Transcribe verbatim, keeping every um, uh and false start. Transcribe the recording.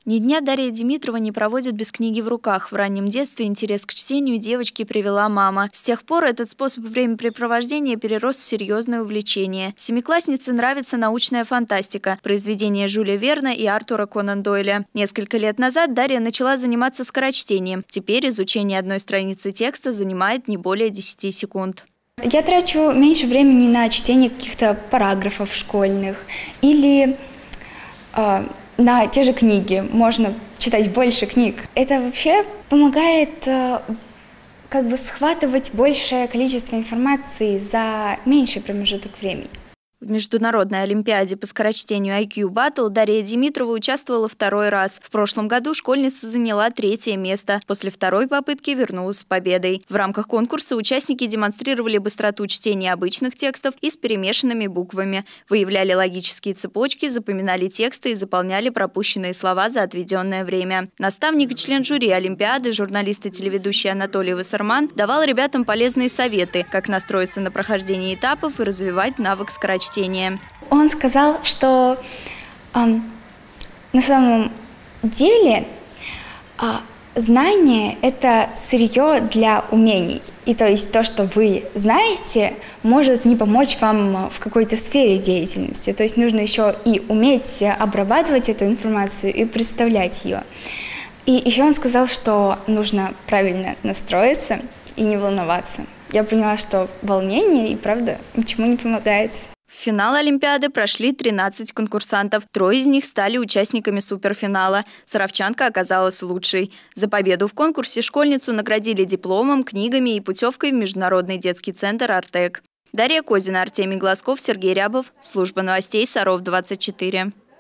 Ни дня Дарья Димитрова не проводит без книги в руках. В раннем детстве интерес к чтению девочки привела мама. С тех пор этот способ времяпрепровождения перерос в серьезное увлечение. Семикласснице нравится научная фантастика, произведения Жюля Верна и Артура Конан Дойля. Несколько лет назад Дарья начала заниматься скорочтением. Теперь изучение одной страницы текста занимает не более десяти секунд. Я трачу меньше времени на чтение каких-то параграфов школьных или э, на те же книги. Можно читать больше книг. Это вообще помогает э, как бы схватывать большее количество информации за меньший промежуток времени. В международной олимпиаде по скорочтению ай кью Battle Дарья Димитрова участвовала второй раз. В прошлом году школьница заняла третье место. После второй попытки вернулась с победой. В рамках конкурса участники демонстрировали быстроту чтения обычных текстов и с перемешанными буквами, выявляли логические цепочки, запоминали тексты и заполняли пропущенные слова за отведенное время. Наставник и член жюри олимпиады, журналист и телеведущий Анатолий Вассерман давал ребятам полезные советы, как настроиться на прохождение этапов и развивать навык скорочтения. Он сказал, что э, на самом деле э, знание – это сырье для умений. И то есть то, что вы знаете, может не помочь вам в какой-то сфере деятельности. То есть нужно еще и уметь обрабатывать эту информацию и представлять ее. И еще он сказал, что нужно правильно настроиться и не волноваться. Я поняла, что волнение и правда ничему не помогает. В финал Олимпиады прошли тринадцать конкурсантов. Трое из них стали участниками суперфинала. Саровчанка оказалась лучшей. За победу в конкурсе школьницу наградили дипломом, книгами и путевкой в Международный детский центр «Артек». Дарья Козина, Артемий Глазков, Сергей Рябов. Служба новостей Саров двадцать четыре.